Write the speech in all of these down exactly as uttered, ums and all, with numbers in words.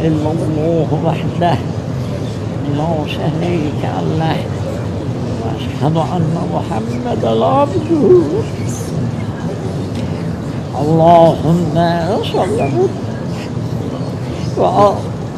إلا الله وحده لا شريك له وأشهد أن محمدا عبده اللهم صل وسلم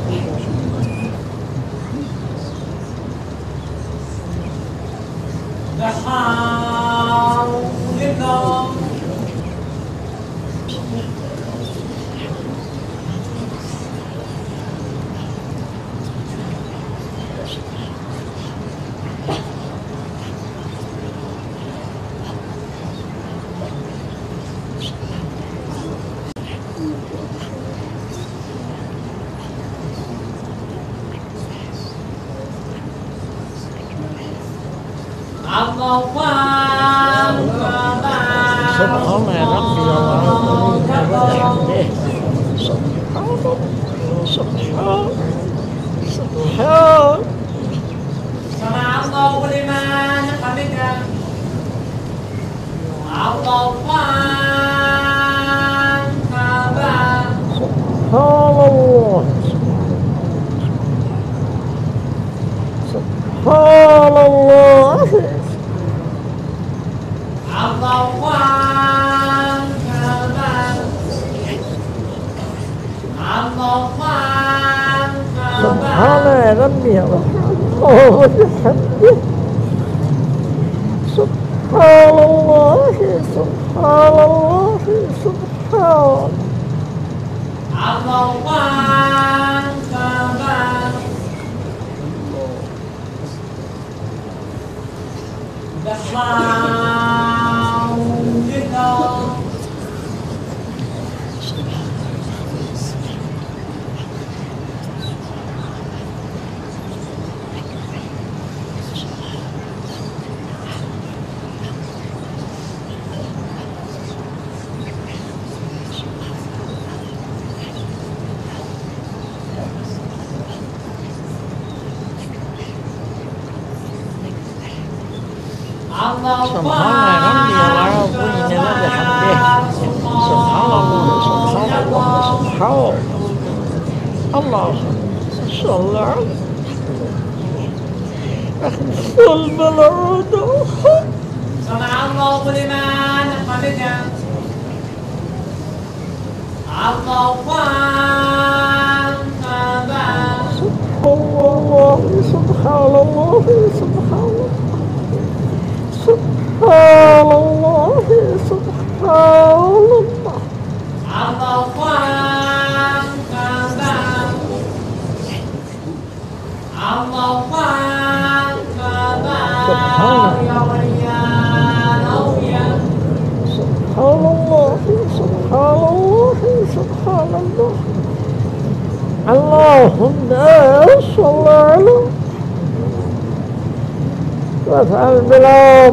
وافعل بلا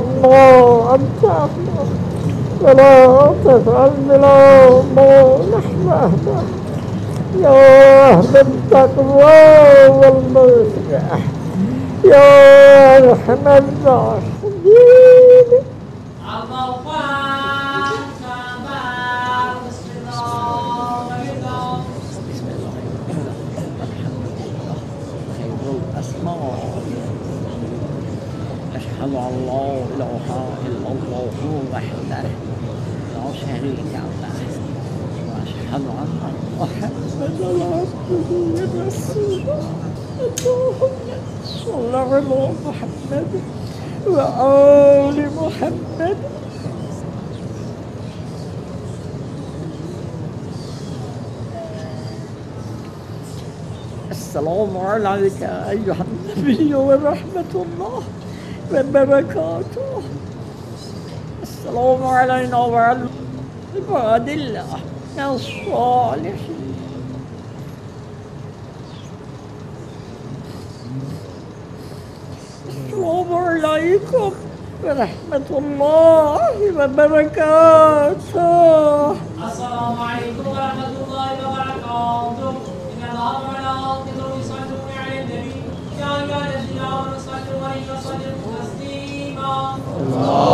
ما أنت أخبر ولا تفعل بلا ما نحن أهدى يا أهل التقوى والمغفرة يا أرحم الراحمين أشهد أن لا إله إلا الله وحده لا شريك له وأشهد أن محمدا عبده ورسوله اللهم صل على محمد وآل محمد السلام عليك أيها النبي ورحمة الله وبركاته السلام علينا وعلى عباد الله الصالحين السلام عليكم ورحمة الله وبركاته السلام عليكم ورحمة الله وبركاته إن الله وملائكته يصلون على النبي يا أيها الذين آمنوا صلوا عليه وسلموا تسليما